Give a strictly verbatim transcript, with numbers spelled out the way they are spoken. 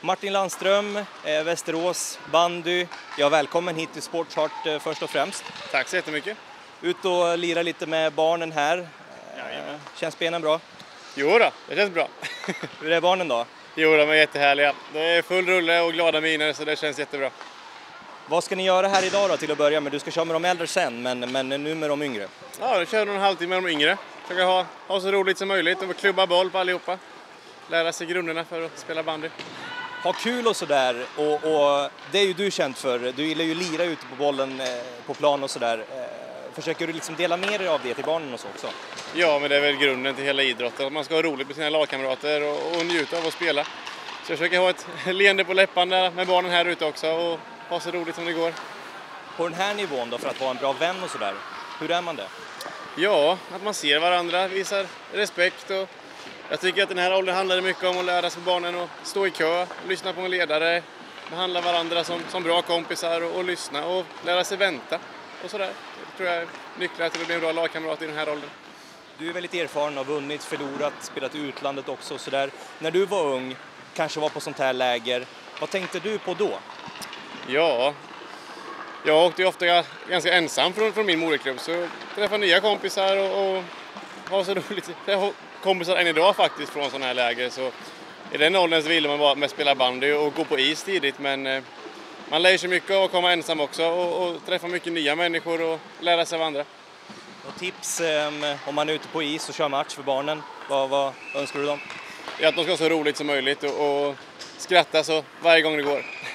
Martin Landström, eh, Västerås, bandy. Ja, välkommen hit till Sportchart eh, först och främst. Tack så jättemycket. Ut och lira lite med barnen här. Eh, känns benen bra? Jo då, det känns bra. Hur är barnen då? Jo, de är jättehärliga. Det är full rulle och glada miner, så det känns jättebra. Vad ska ni göra här idag då till att börja med? Du ska köra med de äldre sen, men, men nu med de yngre. Ja, nu kör vi en halvtimme med de yngre. Försöka ha, ha så roligt som möjligt och klubba boll på allihopa. Lära sig grunderna för att spela bandy. Ha kul och sådär, och, och det är ju du känd för. Du gillar ju lira ute på bollen, eh, på plan och sådär. Eh, försöker du liksom dela med dig av det till barnen och så också? Ja, men det är väl grunden till hela idrotten. Att man ska ha roligt med sina lagkamrater och, och njuta av att spela. Så jag försöker ha ett leende på läpparna med barnen här ute också och ha så roligt som det går. På den här nivån då, för att vara en bra vän och sådär, hur är man det? Ja, att man ser varandra, visar respekt, och jag tycker att den här åldern handlar mycket om att lära sig barnen att stå i kö, lyssna på en ledare, behandla varandra som, som bra kompisar och, och lyssna och lära sig vänta och sådär. Det tror jag är nycklar till att bli en bra lagkamrat i den här åldern. Du är väldigt erfaren, har vunnit, förlorat, spelat i utlandet också och sådär. När du var ung, kanske var på sånt här läger, vad tänkte du på då? Ja, jag åkte ju ofta ganska ensam från, från min moderklubb, så träffade nya kompisar och, och ha så roligt. Jag har kompisar än idag faktiskt från sådana här läger, så i den åldern så ville man bara med spela bandy och gå på is tidigt, men eh, man lär sig mycket och komma ensam också och, och träffa mycket nya människor och lära sig av andra. Och tips eh, om man är ute på is och kör match för barnen, vad, vad önskar du dem? Ja, att de ska ha så roligt som möjligt och, och skratta så varje gång det går.